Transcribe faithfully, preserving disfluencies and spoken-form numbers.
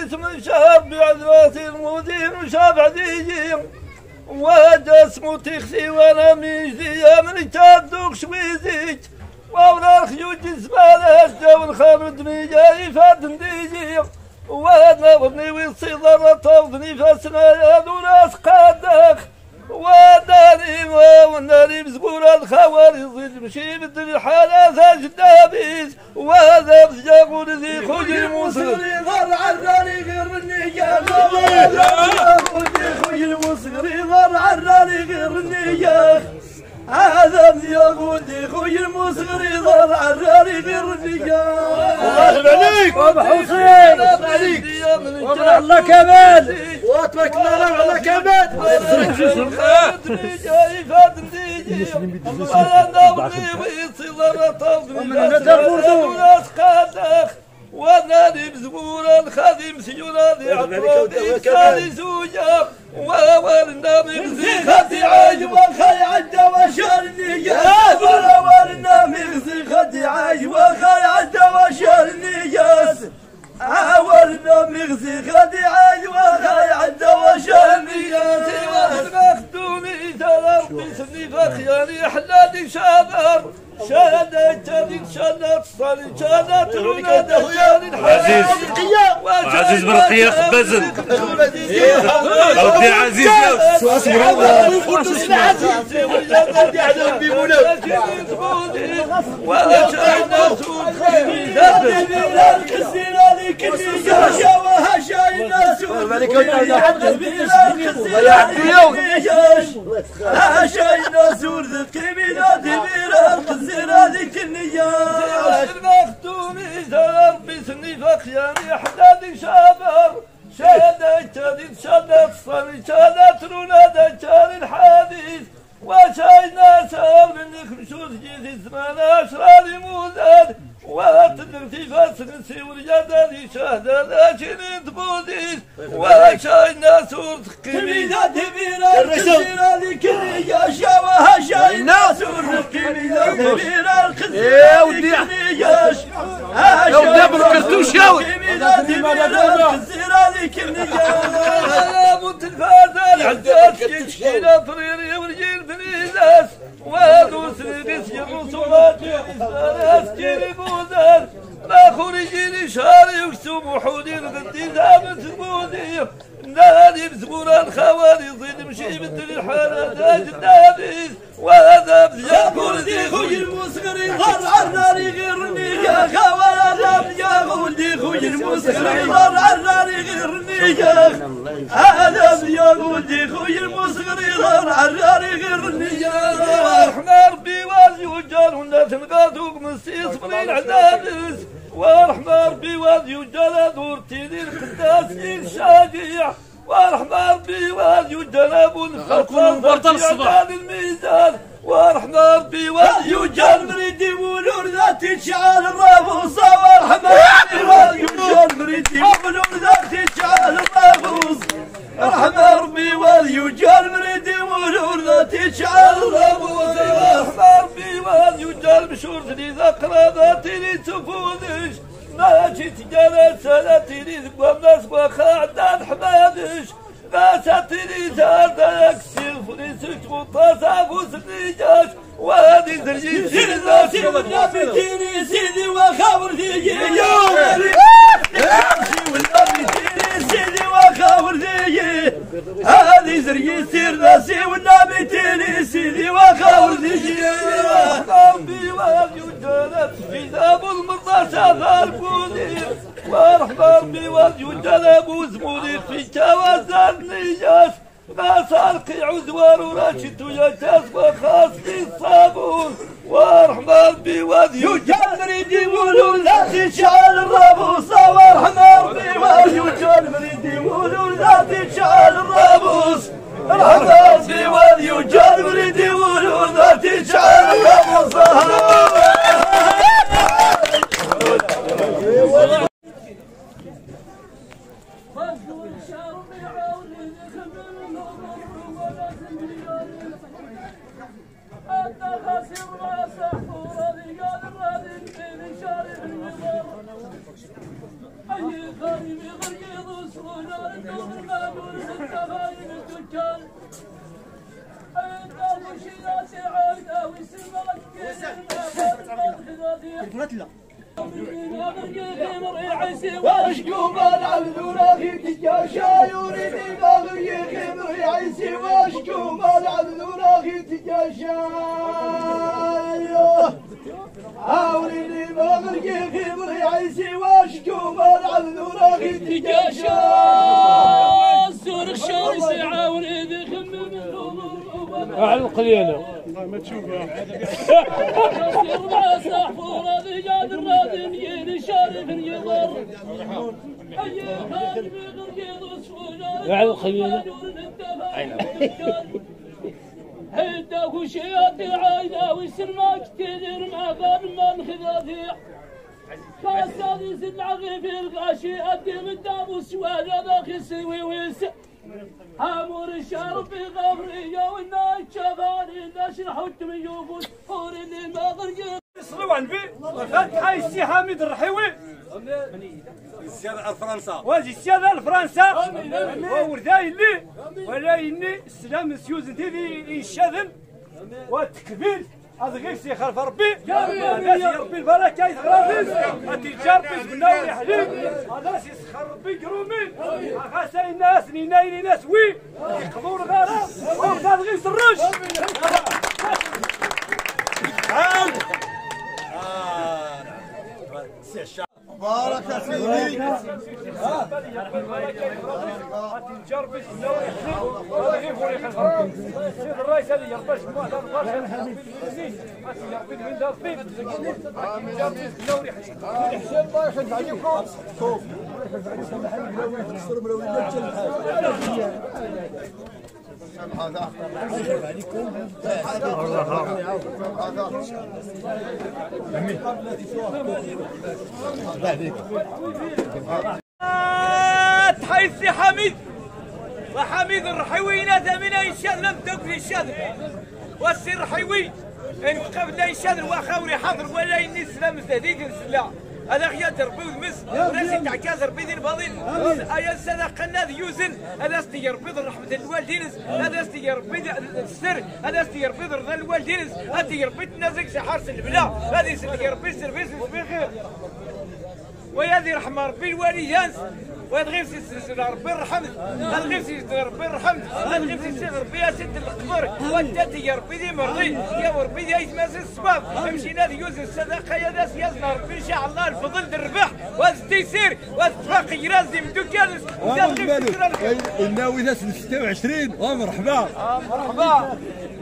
اسم شهر بعذرات المدير وشافع ديجي وهذا اسمه تخسي وانا ميجدي من تادوك شويزيك وأولا الخيوج زبالة الجو الخامد ميجاي فاتن ديجي وهذا وابني ويصي ضرة وابني فاسنا يا ذو ناس قادخ وداني وناري بزبورة الخواري ضد مشي بدل الحالة جدابيز وهذا بزجاقون ذي خوج المصري ضر عراني غير النية خوج المصري ضر عراني غير النية هذا بزجاقون ذي خوج المصري ضر عراني غير النية الله عليك وابو حسين وابو الله كمان واتبك الله الله كمان جاي فاتن ديجي انا داولي ويصي ضرطه وناس قادخ وانا بزبور الخادم سيولا ذي عطرودي سالي سوجا ووالنا مغزي خدي عاج وخي عدى وشار النياس ووالنا مغزي خدي عاج وخي عدى وشار النياس أولنا مغزي خدي عاج وخي عدى وشار النياس واخدوني ترى ربي سني فخياني حلادي شابر شهادة جاني شهادة صالي شهادة رونادة جاني عزيز عزيز برقية خبزن ودي عزيز اصبر الله قدس العزيز ولادي على بيمونا وشاينا سود خيمي بلال كسينا لك النجاشة وهشاينا سود هشاينا سود خيمي بلال كسينا لك النجاشة مختومي ترى ربي سني فخياني حدادي شابر شهادة جديد شهادة صالي شهادة رونادة جاري الحديث وشاينا سام نخمشوز جيزي زمان أشرار موزاد واتدر في فاسن سيور جدالي شهادة لاشين تبوديس وشاينا سور قيمينا دبيرا كسيرا لكني ياشا وهشاينا سور قيمينا دبيرا كسيرا لكني ياشا لو دبر كرتوش ياوي قيمينا دبيرا كسيرا لكني ياشا مت الفازل عداس يشكينا فريري ورجيل بنيزاس وهذو سرقس يرسومات يرسالات جيري بوزان ما خرجيني شاري وكسوم وحودي الغدي زامن سبودي نادي بزبور الخوالي ضيد مشي بدل الحالة تاج النابيس وهذا بزياكور ذي خوي المصغري ضر عراني غيرني يا خوالي يا ولدي خوي المصغري ضر عراني غيرني يا هذا بزياكور ذي خوي المصغري ضر عراني غيرني يا رحمة ربي وازي وجال والناس نقاطوك من سيصبرين عذابس ورحمة ربي وازي وجال دورتيني القداس الشاجع ورحمة ربي وازي وجال ابو الخطر في الميزان ورحمة ربي وازي وجال مريدي ولور ذات تشعل الرافوس ورحمة ربي وازي وجال مريدي ولور ذات تشعل الرافوس رحمة ربي وازي وجال مريدي ولور ذات تشعل الرافوس رحمة ربي وازي وجال مشهور ذي ذكرى ذاتي سفودش ماشي تجارة سنتيني ذكوى ناس وخاعدان حمادش ناساتيني زاردا يكسر فريسك وطاسا فوسني جاش وهذه زرجي سيدي ذاتي والنبي سيدي وخاور ذي سيدي وخاور ذي هذه زرجي سير ذاتي والنبي تيني سيدي وخاور ذي ربي وهذه وجالت في ذاب المرضى شغال بودي ورحمة ربي وهذه وجالت وزموني في جوازان نيجاش ما سالقي عزوار وراشد ويجاز وخاصني الصابون ورحمة ربي وهذه وجال مريدي ولول لا تشعل الرابوس ورحمة ربي وهذه وجال مريدي ولول لا تشعل الرابوس رحمة ربي وهذه وجال مريدي ولول لا تشعل الرابوس أنت خاسر ما سحور رجال الرادي واشكو العبد راغي تجاشا يريد باغي خمر يعيسي واشكو العبد راغي تجاشا عاوني باغي خمر يعيسي واشكو العبد راغي تجاشا سور الشمس عاوني بخمر على القليله ما تشوفها يربع صحفور هذه قادر رادم يلي شارف يضر اي خالف غرقيض وسفوجا على القليله هيداك وشيات عايده وسرماك تدير ما بان من خذاذيع كاسادي سلعغي في الغاشي ادم الدابوس وهذا باخي يسوي ويسع هامور الشرف في غفرية والناس شفاني ناس نحط من يوفوس حور اللي ما غرقين يصلوا عن بي فتحة السي حامد الرحيوي السيادة الفرنسا واجي السيادة الفرنسا وورداي اللي ولا إني السلام سيوزن تيدي الشاذن والتكبير هذا غير سي خلف ربي هذا ربي البركه يتغرز التجار بزبنا ويحليب هذا سيسخر ربي قرومي خاصه الناس نيناين ناس وي يقضوا الغاره وهذا غير سرج عاود سي الشعب بارك سيدي التجار بزبنا ويحليب هذا غير فوري خلف ربي السيد الرئيس هذا يربش بواحد الباشا يربي من دار فين التجار بزبنا ويحليب حسين الله يخلف عليكم شوف هذا تحيي حميد وحميد الرحيوي نادى من الشاذ لم تكن الشاذ والسي الرحيوي ان قبل الشاذ وخاوري حضر ولا اني سلام سديد السلا هذا غيا تربي ومس وناس تعكاز ربي ذي الباطل ايا سنه قناد يوزن هذا استي ربي رحمه الوالدين هذا استي ربي السر هذا استي ربي رضا الوالدين هذا ربي تنازك حارس البلا هذه استي ربي سيرفيس بخير ويا رحمه ربي الوالدين وهذا غير سيدي ربي الرحمت هذا غير سيدي ربي الرحمت هذا غير سيدي ربي يا سيد القبر وانت يا ربي ذي مرضي يا ربي ذي يتماس السباب مشينا ذي يوزن الصدقه يا ناس يا ربي ان شاء الله الفضل الربح وهذا التيسير وهذا التفاقي راسي من دوكان الناوي ناس ستة وعشرين ومرحبا مرحبا